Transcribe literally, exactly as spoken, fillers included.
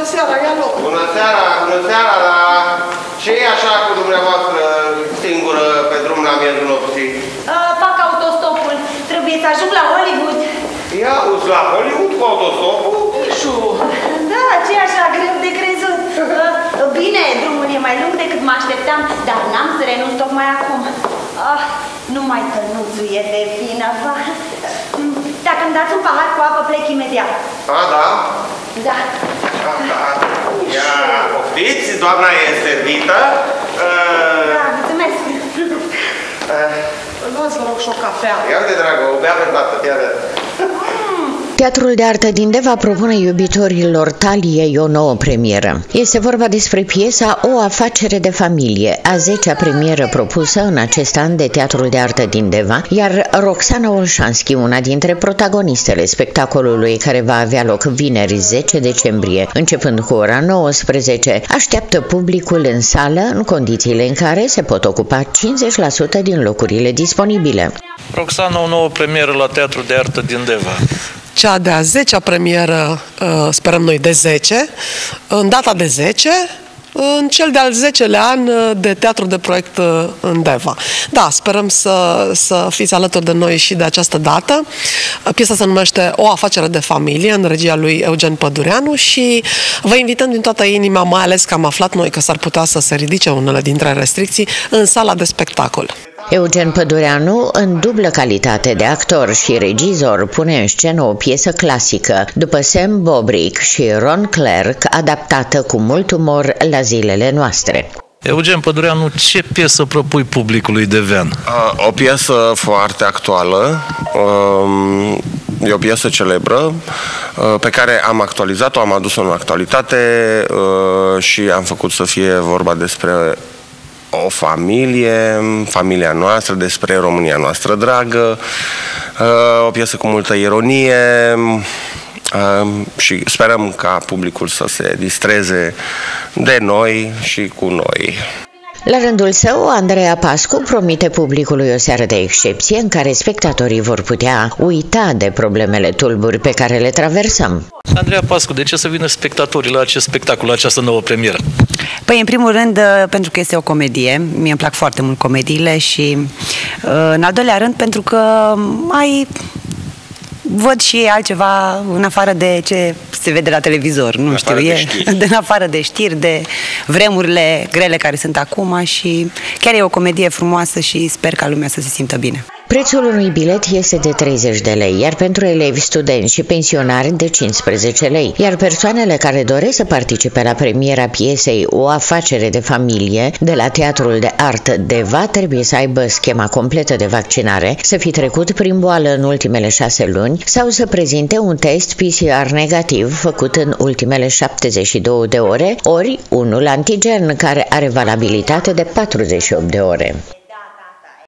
seara, ia loc. Bună seara, bună seara, dar ce e așa cu dumneavoastră singură pe drum la miezul nopții? Uh, fac autostopul. Trebuie să ajung la Hollywood. Ia uzi la Hollywood cu autostopul? Mișu. Da, ce e așa greu de crezut. Uh, bine, drumul e mai lung decât mă așteptam, dar n-am să renunț tocmai acum. Ah, numai cănuțul e de vină, va. Dacă îmi dați un pahar cu apă, plec imediat. A, da? Da. A, da. Ia, poftiți, doamna e servită. Uh... Da, mulțumesc. Uh... Luați, vă rog, și o cafea. Ia uite, dragă, o bea pe toată, ia de. Teatrul de Artă din Deva propune iubitorilor Taliei o nouă premieră. Este vorba despre piesa O afacere de familie, a zecea premieră propusă în acest an de Teatrul de Artă din Deva, iar Roxana Olșanski, una dintre protagonistele spectacolului care va avea loc vineri zece decembrie, începând cu ora nouăsprezece, așteaptă publicul în sală în condițiile în care se pot ocupa cincizeci la sută din locurile disponibile. Roxana, o nouă premieră la Teatrul de Artă din Deva. Cea de-a zecea premieră, sperăm noi, de zece, în data de zece, în cel de-al zecelea an de Teatru de Proiect în Deva. Da, sperăm să, să fiți alături de noi și de această dată. Piesa se numește O afacere de familie, în regia lui Eugen Pădureanu, și vă invităm din toată inima, mai ales că am aflat noi că s-ar putea să se ridice unele dintre restricții, în sala de spectacol. Eugen Pădureanu, în dublă calitate de actor și regizor, pune în scenă o piesă clasică, după Sam Bobrick și Ron Clerc, adaptată cu mult umor la zilele noastre. Eugen Pădureanu, ce piesă propui publicului devean? O piesă foarte actuală, e o piesă celebră pe care am actualizat-o, am adus-o în actualitate și am făcut să fie vorba despre o familie, familia noastră, despre România noastră dragă, o piesă cu multă ironie și sperăm ca publicul să se distreze de noi și cu noi. La rândul său, Andreea Pascu promite publicului o seară de excepție în care spectatorii vor putea uita de problemele tulburi pe care le traversăm. Andreea Pascu, de ce să vină spectatorii la acest spectacol, la această nouă premieră? Păi, în primul rând, pentru că este o comedie, mie îmi plac foarte mult comediile, și în al doilea rând pentru că mai văd și altceva în afară de ce se vede la televizor, nu știu, e în afară de știri, de vremurile grele care sunt acum, și chiar e o comedie frumoasă și sper ca lumea să se simtă bine. Prețul unui bilet este de treizeci de lei, iar pentru elevi, studenți și pensionari de cincisprezece lei, iar persoanele care doresc să participe la premiera piesei O afacere de familie de la Teatrul de Artă Deva trebuie să aibă schema completă de vaccinare, să fi trecut prin boală în ultimele șase luni sau să prezinte un test P C R negativ făcut în ultimele șaptezeci și două de ore, ori unul antigen care are valabilitate de patruzeci și opt de ore.